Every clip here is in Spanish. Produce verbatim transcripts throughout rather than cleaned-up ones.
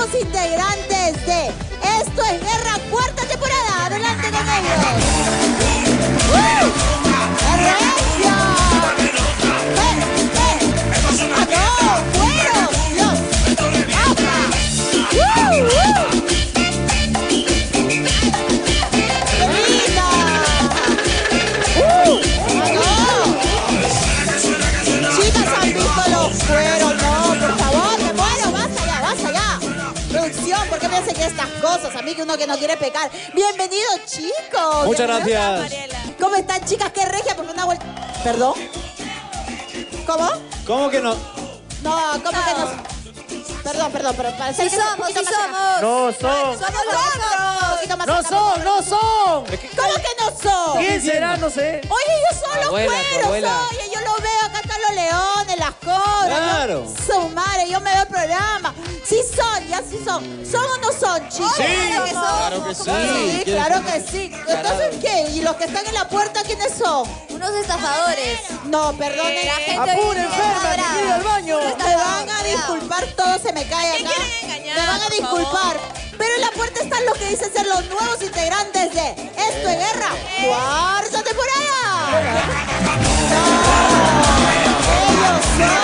nuevos integrantes de Esto es Guerra, cuarta temporada. Adelante con ellos. ¡Uh! ¡Recio! ¡Eh, eh! ¡Ah, no! ¡Fueron! ¡Dios! ¡Apa! ¡Uh, uh! ¡Linda! ¡Uh! ¡Ah, no! Chicas, ¿han visto los fueros? No, por favor, me muero. Basta ya, basta ya. Producción, ¿por qué me hacen estas cosas? A mí que uno que no quiere pecar. Bienvenidos, chicos. Muchas Bienvenidos. gracias. ¿Cómo están, chicas? ¿Qué regia? Por una vuelta. ¿Perdón? ¿Cómo? ¿Cómo que no? No, ¿cómo que no? Perdón, perdón, pero para Sí somos, sí somos. No son. Somos nosotros. Un poquito más No acá, son, por no son. ¿Cómo que no son? ¿Quién será? No sé. Oye, ellos son los Abuela, tu cueros, abuela. oye, yo los veo acá, están los leones, las cobras. Claro. ¿no? Su madre, yo me veo el programa. Sí son, ya sí son. ¿Son o no son, chicos? Sí, Claro que claro que somos. sí. Sí, claro que sí. Entonces, ¿qué? ¿Y los que están en la puerta, quiénes son? Unos estafadores. No, perdonen. La gente Apure, viene enferma, brava. que quiere ir al baño. Unos Me van a estafadores. disculpar, todo se me cae acá. Me van a disculpar. Pero en la puerta están los que dicen ser los nuevos integrantes de Esto es Guerra, cuarta temporada. ¡No! ¡Ellos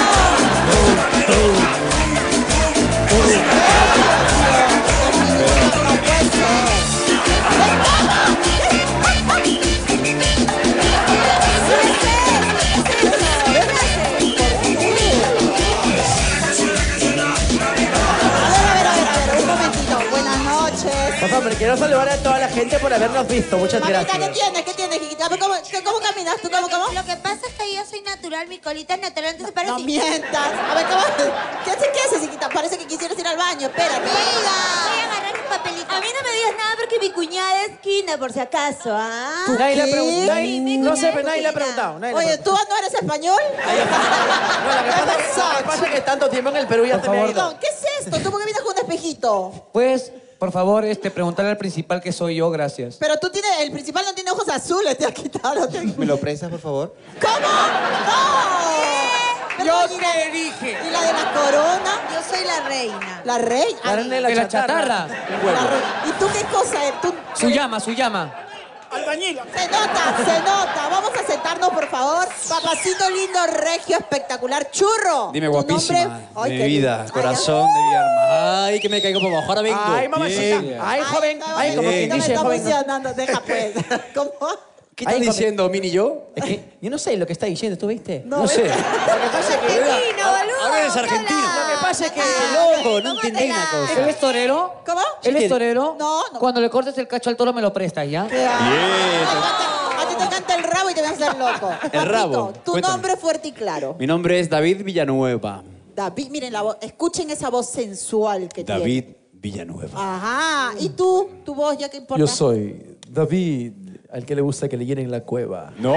Por favor, quiero saludar a toda la gente por habernos visto. Muchas Mamita, ¿qué gracias. tienes? ¿Qué tienes, Jiquita? ¿Cómo, qué- ¿Cómo caminas tú? ¿Cómo, cómo? Lo que pasa es que yo soy natural, mi colita es natural, entonces parece... No mientas. A ver, ¿cómo? ¿Qué haces, qué haces, Jiquita? Parece que quisieras ir al baño. Espérate. Voy a agarrar un papelito. A mí no me digas nada porque mi cuñada es Kina, por si acaso, ¿ah? Nadie le ha ¿Qué? preguntado. Mi- mi No sé, cuñada pero nadie le ha es preguntado. nadie le ha Oye, ¿tú no eres español? No, lo que pasa, lo que pasa es que tanto tiempo en el Perú ya se me ha ido. Perdón, ¿qué es esto? ¿Tú por qué vienes con un espejito? Pues, por favor, este, preguntarle al principal que soy yo, gracias. Pero tú tienes, el principal no tiene ojos azules, te ha quitado. te- ¿Me lo prestas, por favor? ¿Cómo? ¡No! Perdón, ¿y la- qué dije? ¿Y la de la corona? Yo soy la reina. La reina. La reina de la De la chatarra. chatarra. La re- ¿Y tú qué cosa eres? ¿Tú... Su llama, su llama. Se nota, se nota. Vamos a sentarnos, por favor. Papacito lindo, regio, espectacular. Churro. Dime, ¿Tu guapísima. nombre? Ay, de qué mi vida, lindo. corazón de mi alma. Ay, que me caigo por abajo. Ahora vengo. Ay, mamacita. Bien. Ay, joven. Ay, como quien no me dice, está joven. funcionando. Deja, pues. ¿Cómo? ¿Qué estás Ay, con- diciendo, Mini y yo? Es que yo no sé lo que está diciendo, ¿tú viste? No, sé. Lo que pasa es que... Argentino, boludo. ahora eres ¿qué argentino. hablas? Lo que pasa es que- Loco, no entendí una ¿Él cosa. es torero? ¿Cómo? ¿Él es torero? No, no. Cuando le cortes el cacho al toro me lo prestas, ¿ya? Bien. A ti te encanta el rabo y te vas a hacer loco. Papito, rabo, tu cuéntame. nombre fuerte y claro. Mi nombre es David Villanueva. David, miren la voz, escuchen esa voz sensual que David Villanueva. tiene. Ajá. ¿Y tú? ¿Tu voz ya qué importa? Yo soy David, al que le gusta que le llenen la cueva. ¡No!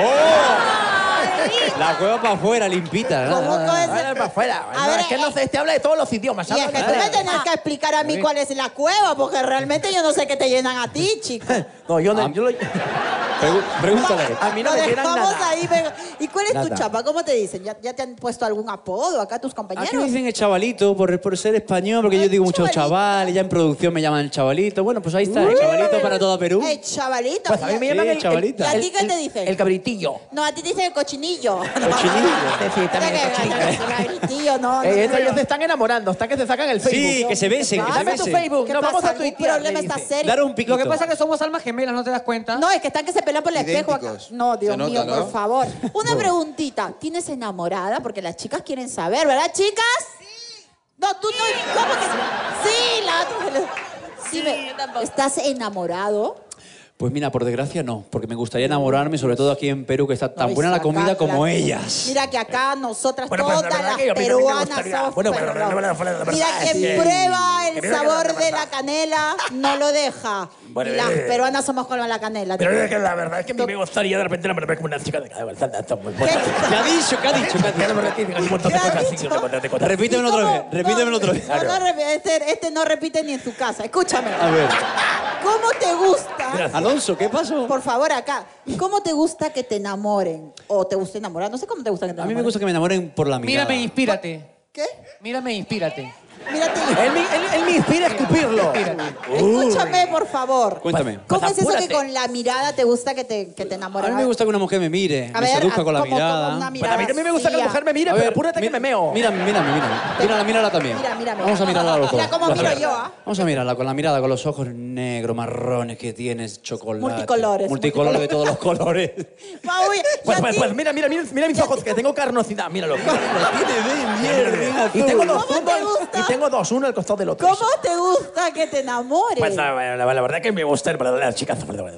La cueva para afuera, limpita. ¿Cómo nada, nada. que es? Ahora para afuera. A No, ver, es que no sé, este habla de todos los idiomas. Y es habla que de tú me todo. tienes que explicar a mí cuál es la cueva, porque realmente yo no sé qué te llenan a ti, chico. No, yo no. Yo lo... Pregu- Pregúntale. A mí no Lo me tiran dejamos nada. ahí. venga. ¿Y cuál es tu Nada. chapa? ¿Cómo te dicen? ¿Ya, ya te han puesto algún apodo acá tus compañeros? Aquí me dicen el chavalito por, por ser español, porque yo digo mucho chavalito. chaval, y ya en producción me llaman el chavalito. Bueno, pues ahí está, el chavalito para todo Perú. ¡Ey, chavalito! Pues a mí me ¿Y llaman Sí, el, el, chavalita. ¿Y a el- ti qué el- te dicen? El cabritillo. No, a ti te dicen el cochinillo. Cochinillo. Sí, también el cochinillo. Cabritillo, no, no. Eh, no. ellos se están enamorando, están que se sacan el Facebook. Sí, que se besen, que se Dame tu besen. Facebook. ¿Qué No, pasa? vamos a ¿Algún tuitear. problema le está dice. serio? Dar un piquito. Lo que pasa es que somos almas gemelas, ¿no te das cuenta? No, es que están que se pelean por el espejo acá. Idénticos. No, Dios Se nota, mío, ¿no? por favor. Una preguntita. ¿Tienes enamorada? Porque las chicas quieren saber, ¿verdad, chicas? Sí. No, tú no. ¿Cómo que? Sí, la... Sí, me- ¿Estás enamorado? Pues mira, por desgracia no, porque me gustaría enamorarme, sobre todo aquí en Perú, que está tan Ay, buena la saca, comida como claro. ellas. Mira que acá nosotras Bueno, pues, la todas verdad las que yo a mí también me peruanas gustaría. somos Bueno, pero perro. no me la fuera de la Mira verdad, quien sí. prueba el Que mira que sabor no, de de verdad. la canela no lo deja. Bueno, y las eh. peruanas somos con la canela. Pero es que la verdad es que a mí me gustaría de repente enamorarme como una chica de cada vez. ¿Qué ha dicho? ¿Qué ha dicho? ¿Qué ha Ya dicho? no me refiero, hay un montón ¿Qué de ha cosas así, dicho? un montón de cosas. Repítemelo ¿Y otra cómo? vez, repítemelo No, otra vez. No, no, repite, este, este no repite ni en su casa. Escúchame. A ver. ¿Cómo te gusta? Gracias. Alonso, ¿qué pasó? Por favor, acá. ¿Cómo te gusta que te enamoren? ¿O te gusta enamorar? No sé cómo te gusta que te A enamoren. mí me gusta que me enamoren por la mirada. Mírame, inspírate. ¿Qué? Mírame, inspírate. Mírate. Él, me- él- él me inspira a escupirlo. Escúchame, por favor. Cuéntame. ¿Cómo Pues es eso que apúrate. con la mirada te gusta que te, que te A enamoren? mí me gusta que una mujer me mire, A me ver, seduzca a- con la como- mirada. como una Pero mirada a mí también me gusta que la fría. mujer me mire, A pero ver, apúrate que mi- me meo. Mírame, mírame, mírame. Mírala, mírala también. Mira, mira, mira. Vamos a mirarla a los Mira ojos. cómo miro Vas a ver. yo, ¿ah? Vamos a mirarla con la mirada, con los ojos negros, marrones que tienes, chocolate. Multicolores, Multicolores de todos los colores. Pau, y Pues, a pues, ti- pues, mira, mira, mira, mira mis ojos, que tengo carnosidad, míralo. mierda, Y tengo dos, ¿Cómo uno, te gusta? y tengo dos, uno al costado del otro. ¿Cómo te gusta que te enamores? Pues la, la- la verdad que me gusta las chicas.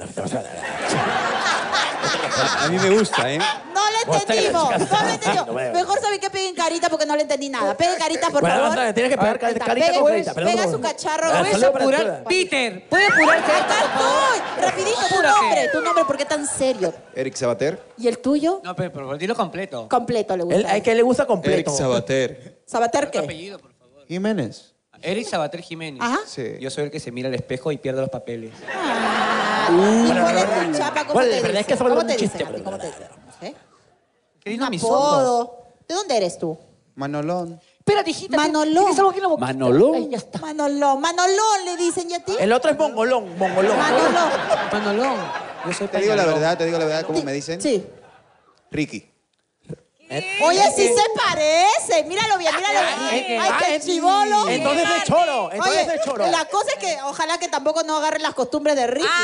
A mí me gusta, ¿eh? No le Vos te entendimos. las- No le entendimos. No, bueno. Mejor sabía que peguen carita porque no le entendí nada. Peguen carita, por Bueno, favor. vamos a- tienes que pegar Ahí carita, está. carita Pegue- con carita, perdón, Pega perdón. su cacharro. Ah, Puedes saludo para apurar. Arturo. Peter, ¿puede apurarse? Acá estoy. Rapidito, tu Apúrate. nombre. Tu nombre, ¿por qué tan serio? Eric Sabater. ¿Y el tuyo? No, pero, pero dilo completo. Completo le gusta. Él, a que le gusta Eric completo. Sabater. ¿Sabater Otro qué? apellido, por favor. Jiménez. Eric Sabater Jiménez. Ajá. Sí. Yo soy el que se mira al espejo y pierde los papeles. Ah, ¿y cuál es tu chapa? ¿Cómo Bueno, te la verdad dicen? es que eso vale ¿Cómo un te chiste, dicen a ti? pero- ¿Cómo te dicen? No sé. Qué Un lindo mi sordo. apodo. ¿De dónde eres tú? Manolón. Espérate, hijita. Manolón. ¿Tienes algo aquí en la boca? Manolón. Ay, ya está. Manolón. Manolón le dicen, ¿y a ti? El otro es mongolón, mongolón. Manolón. Manolón. Yo soy Te digo la pañalón. verdad, te digo la verdad, ¿cómo me dicen? Sí. Ricky. Oye, sí se parece. Míralo bien, míralo bien. Ay, qué chivolo. Entonces es choro, entonces Oye, es choro. la cosa es que ojalá que tampoco no agarren las costumbres de Ricky.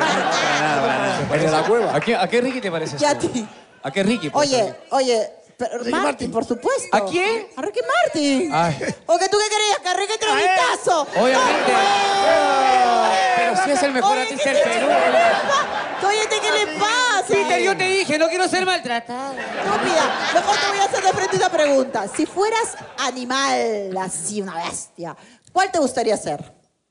¿El de la cueva? ¿A qué, ¿A qué Ricky te pareces Y a tú? ti. ¿A qué Ricky? por Oye, favor? oye, pero Martin, por supuesto. ¿A quién? A Ricky Martin. Ay. ¿O que tú qué querías? Que a Ricky entrevistazo. Obviamente. ¡No, Pero si es el mejor Oye, artista ¿qué del te- Perú. ¿qué le pasa? Oye, ¿qué le pasa? Peter, yo te dije, no quiero ser maltratado. Estúpida. Mejor te voy a hacer de frente una pregunta. Si fueras animal, así, una bestia, ¿cuál te gustaría ser?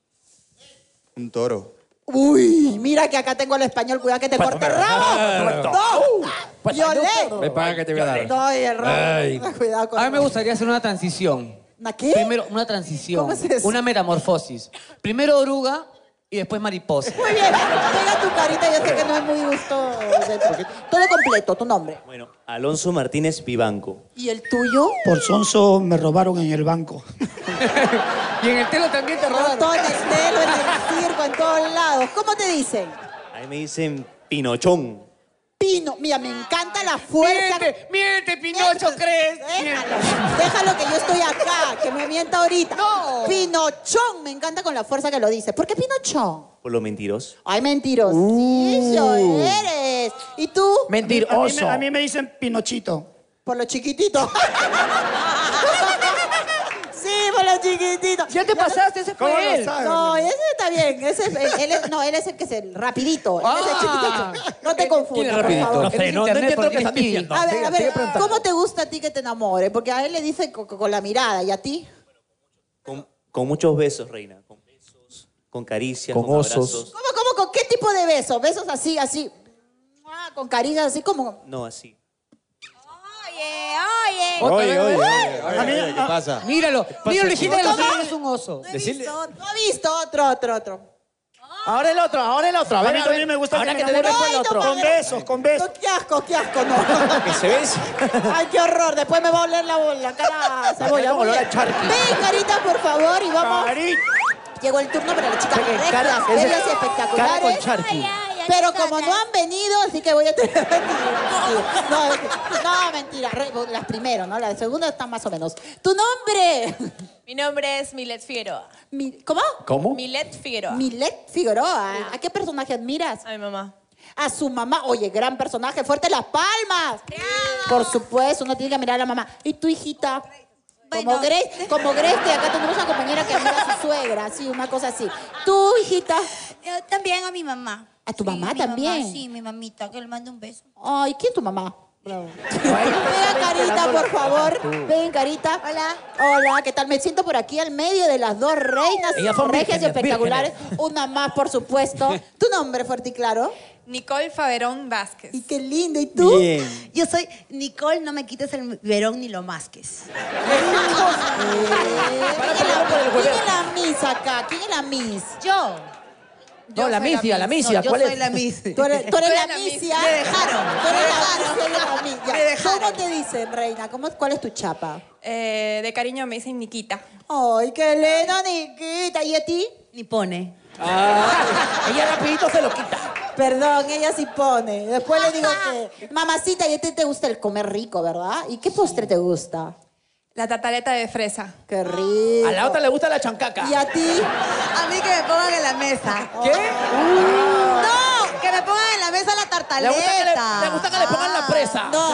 Un toro. Uy, mira que acá tengo el español, cuidado que te corte el rabo. No, Pues, violé. Ven para acá que te voy a dar. No, y el rabo. Cuidado con A mí me gustaría hacer una transición. ¿Una qué? Primero, una transición. ¿Cómo es eso? Una metamorfosis. Primero oruga y después mariposa. Muy bien, pega tu carita, yo sé que no es muy gusto. de tu- Todo completo, tu nombre. Bueno, Alonso Martínez Vivanco. ¿Y el tuyo? Por sonso me robaron en el banco. Y en el telo también te No, robaron. todo en el telo, en el circo, en todos lados. ¿Cómo te dicen? Ahí me dicen Pinochón. Pino. Mira, me encanta la fuerza. Miente, miente, Pinocho, ¿crees? Déjalo, déjalo que yo estoy acá, que me mienta ahorita. No. Pinochón, me encanta con la fuerza que lo dice. ¿Por qué Pinochón? Por los mentirosos. Ay, mentirosillo eres. ¿Y tú? Mentiroso. A mí, me, a mí me dicen Pinochito. Por lo chiquitito. Sí, por lo chiquitito. Ya te pasaste, ese ¿Cómo fue lo él. sabes? No, ese está bien. Ese es, él, él es- no, él es el que es el rapidito. Él es el Ah. chiquitito. No te ¿Quién confundas, es por rapidito? favor. No sé, no, no Internet, entiendo lo que porque están es diciendo. A ver, Sigue, a ver, sigue preguntando. ¿cómo te gusta a ti que te enamore? Porque a él le dice con, con la mirada, ¿y a ti? Con, con muchos besos, reina. Con besos, con caricias, Con con, osos. abrazos. ¿Cómo, cómo, con qué tipo de besos? ¿Besos así, así? Ah, con caricias así como... No, así. Oye, oye. Otra Oye, vez. oye, oye, A oye, mí- oye, ¿qué pasa? Míralo, míralo, hijita de los ¿Cómo? es un oso. No he visto, no he visto. Otro, otro, otro. Ahora el otro, ahora el otro. A A ver, mí a también ver. me gusta Ahora que que me te dé enamoren. beso el Ay, otro. no, Con besos, con besos. No, qué asco, qué asco, no. ¿Que se ves? Ay, qué horror. Después me va a oler la, la cara a cebolla. Como olor a charqui. Ven, carita, por favor, y vamos. Cari. Llegó el turno para las chicas Cara- regias, cara- bellas y Cara con espectaculares. charqui. Ay, ay, Pero aquí como está, no han venido, así que voy a tener... Mentira. No, no, mentira. Re- Las primero, ¿no? Las segundas están más o menos. ¿Tu nombre? Mi nombre es Milet Figueroa. Mi- ¿Cómo? ¿Cómo? Milet Figueroa. Milet Figueroa. ¿A qué personaje admiras? A mi mamá. A su mamá. Oye, gran personaje. ¡Fuerte las palmas! Por supuesto, uno tiene que mirar a la mamá. ¿Y tu hijita? Como Bueno. Grace, como Grace, que acá tenemos una compañera que admira a su suegra, sí, una cosa así. ¿Tu hijita? Yo también a mi mamá. ¿A tu Sí, mamá mi también? sí, mi mamita, que le mande un beso. Ay, ¿quién es tu mamá? Venga, Carita, por favor. Ven, Carita. Hola. Hola, ¿qué tal? Me siento por aquí al medio de las dos reinas Ellas son regias y vírgenes, espectaculares. Una más, por supuesto. ¿Tu nombre, fuerte y claro? Nicole Faverón Vázquez. Y qué lindo. ¿Y tú? Bien. Yo soy Nicole, no me quites el verón ni lo masques. Eh, ¿Quién es la- quién es la Miss acá? ¿Quién es la Miss? Yo. No, la misia, la misia. yo ¿Cuál soy es? la misia. Tú eres, tú eres la misia. Me dejaron. Tú eres la misia y la misia. Me dejaron. ¿Cómo te dicen, reina? ¿Cómo, ¿Cuál es tu chapa? Eh, de cariño me dicen Nikita. Ay, qué lindo, Nikita. ¿Y a ti? Ni pone. Ah, ella rapidito se lo quita. Perdón, ella sí pone. Después le digo que... Mamacita, ¿y a ti te gusta el comer rico, verdad? ¿Y qué postre te gusta? La tartaleta de fresa. Qué rico. A la otra le gusta la chancaca. ¿Y a ti? A mí que me pongan en la mesa. ¿Qué? No, que me pongan en la mesa la Le tartaleta. gusta que le, le, gusta que le pongan la presa. No,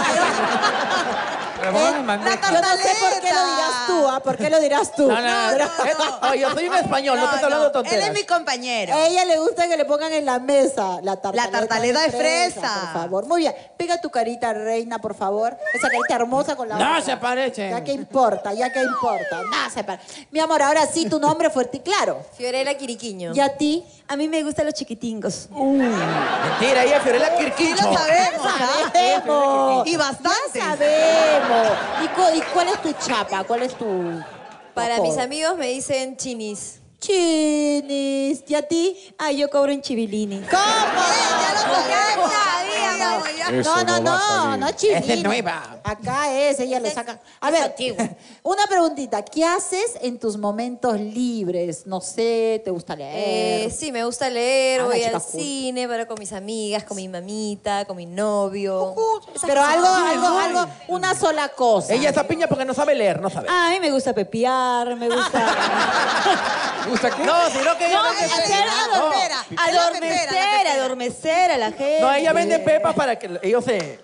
Que le pongan Eh, en bandeja. yo no sé por qué lo dirás tú, ¿ah? ¿Por qué lo dirás tú? No, no, no. Pero- Eh, oye, yo soy un español, no, te estoy hablando de tonteras. Él es mi compañero. A ella le gusta que le pongan en la mesa la tartaleta, La tartaleta de fresa. Por favor. Muy bien. Pega tu carita, reina, por favor. Esa carita hermosa con la No otra. se parecen. Ya que importa, ya que importa. No se parece. Mi amor, ahora sí, tu nombre fuerte y claro. Fiorella Quiriquiño. ¿Y a ti? A mí me gustan los chiquitingos. Mentira, ella es Fiorella Quirquincho. Sí lo sabemos, Ya sabemos. Y bastante. Ya sabemos. ¿Y, cu- y cuál es tu chapa? ¿Cuál es tu Para apodo? mis amigos me dicen chinis. Chinis. ¿Y a ti? Ah, yo cobro en chivilini. ¿Cómo? Ya lo sabemos. No, no, no, no, chinis. Esa es nueva. Acá es, ella le saca. A ver, una preguntita. ¿Qué haces en tus momentos libres? No sé, ¿te gusta leer? Eh, sí, me gusta leer, Ah, voy chica al cool. cine, pero con mis amigas, con mi mamita, con mi novio. Esas Pero cosas. algo, algo, algo, una sola cosa. Ella está piña porque no sabe leer, no sabe. Ah, a mí me gusta pepiar, me gusta ¿Te gusta qué? No, sino que ella vende hacer no. adormecer, adormecer a la gente. No, ella vende pepas para que ellos se...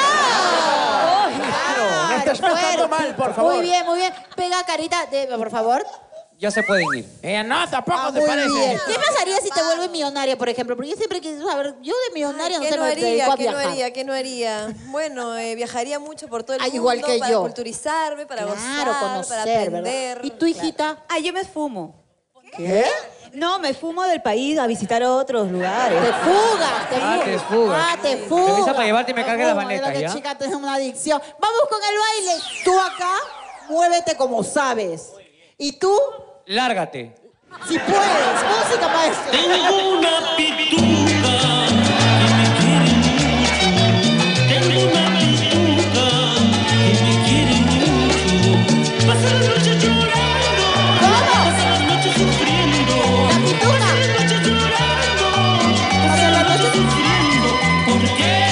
¡Ah! Claro, no estás pensando mal, por favor. Muy bien, muy bien. Pega carita, de, por favor. Ya se pueden ir. Ella no, tampoco Ah, te muy parece. bien. ¿Qué pasaría si te vuelves millonaria, por ejemplo? Porque yo siempre quise saber, yo de millonaria no ¿Qué sé, no me haría? dedico a ¿Qué no viajar. haría? ¿Qué no haría? Bueno, eh, viajaría mucho por todo el Ah, mundo igual que para yo. culturizarme, para Claro, gozar, conocer, para ¿verdad? aprender. ¿Y tu hijita? Ah, yo me fumo. ¿Qué? No, me fumo del país a visitar otros lugares. Te fugas, te Ah, fugas. te fugas. Ah, te fugas. Te avisa para llevarte y me Te cargue las fugas, maletas, es lo que ¿ya? chica, tienes una adicción. Vamos con el baile. Tú acá, muévete como sabes. Y tú, Lárgate. si puedes. Música, maestro. Tengo una pituca que me quiere mucho. Tengo una pituca que me quiere mucho. Pasa la noche llorando. Pasa la noche sufriendo. La pituca. Pasa la noche llorando. Pasa la noche sufriendo. ¿Por qué?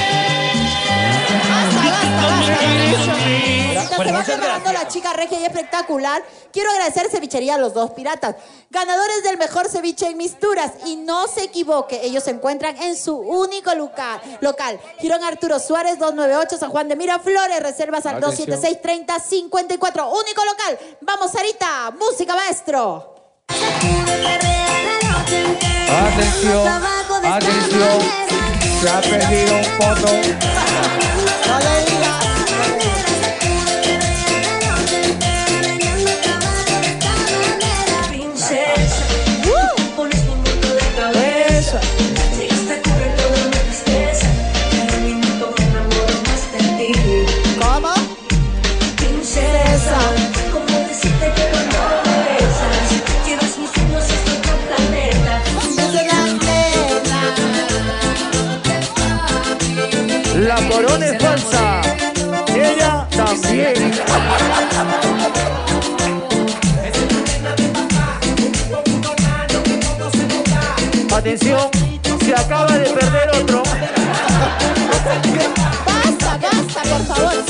Basta, basta, basta. Bueno, Se va muchas preparando gracias. la chica regia y espectacular. Quiero agradecer Cevichería a los dos piratas, ganadores del mejor ceviche en Misturas. Y no se equivoque, ellos se encuentran en su único local. local. Girón Arturo Suárez, doscientos noventa y ocho, San Juan de Miraflores. Reservas al dos siete seis, treinta, cincuenta y cuatro. Único local. Vamos, Sarita. Música, maestro. Atención, atención. Se ha perdido un foto. No le digas. ¿Cómo? Princesa. La corona es falsa. Y ella también. Atención, se acaba de perder otro. Basta, basta, por favor.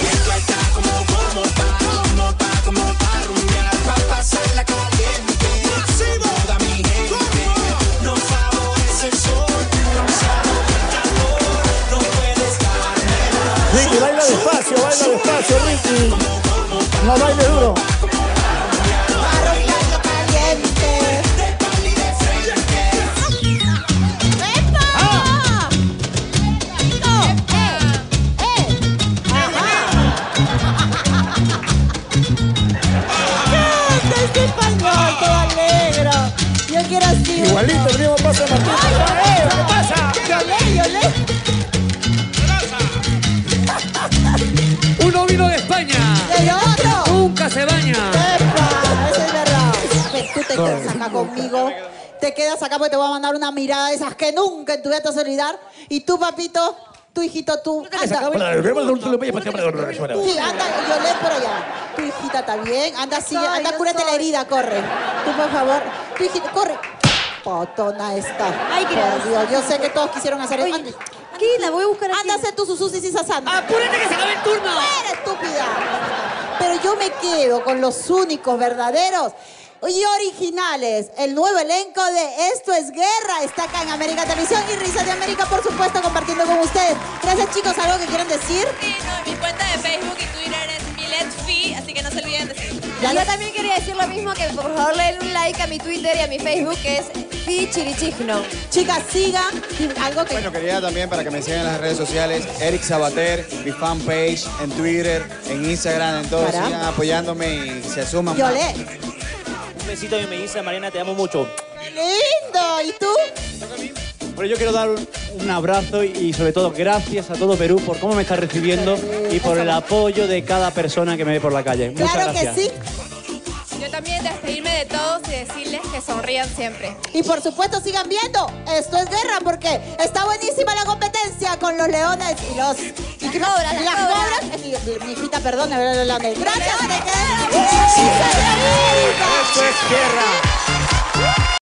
Ricky, baila despacio, baila despacio, Ricky. No baile duro. Arroz caliente. ¡Epa! ¡No! ¡Eh! ¡Eh! ¡Ajá! ¡Canta este español todo alegre! Yo quiero así. Igualito, el mismo paso de Martín. ¡Eh! ¿Qué pasa? Yo le, yo le. Uno vino de España. ¡El otro! Nunca se baña. ¡Epa! Eso es verdad. Ven, tú te quedas acá conmigo. te quedas acá porque te voy a mandar una mirada de esas que nunca en tu vida te vas a olvidar. Y tú, papito, tu hijito, tú. Anda. Sí, anda, yo leo por allá. Tu hijita está bien. Anda, sigue, anda, cúrate la herida, corre. Tú, por favor. Tu hijita, corre. Potona esta. Ay, gracias. Por Dios, yo sé que todos quisieron hacer eso. ¿Qué? La voy a buscar aquí. Anda a hacer tu susus y sasando. ¡Apúrate que se acabe el turno! ¡Fuera, estúpida! Pero yo me quedo con los únicos verdaderos y originales. El nuevo elenco de Esto es Guerra está acá en América Televisión y Risas de América, por supuesto, compartiendo con ustedes. Gracias, chicos. ¿Algo que quieran decir? Sí, no, mi cuenta de Facebook y Twitter es MiletFi, así que no se olviden de seguir. Y yo también quería decir lo mismo, que por favor le den un like a mi Twitter y a mi Facebook, que es Fi Chirichigno. Chicas, sigan. Algo que... Bueno, quería también para que me sigan en las redes sociales, Eric Sabater, mi fanpage, en Twitter, en Instagram, en todo. Caramba. Sigan apoyándome y se suman. Yo más. le. Un besito a mi melliza, Mariana, te amo mucho. ¡Lindo! ¿Y tú? Bueno, yo quiero dar un, un abrazo y sobre todo gracias a todo Perú por cómo me está recibiendo y por el apoyo de cada persona que me ve por la calle. Muchas Claro gracias. que sí. Yo también despedirme de todos y decirles que sonrían siempre. Y por supuesto sigan viendo Esto es Guerra, porque está buenísima la competencia con los leones y los... Y Las cobras, las las cobras. cobras. Eh, Mi, mi hijita, perdón, de ver los leones. Gracias, me quedé. ¡Risas de América! Esto es Guerra.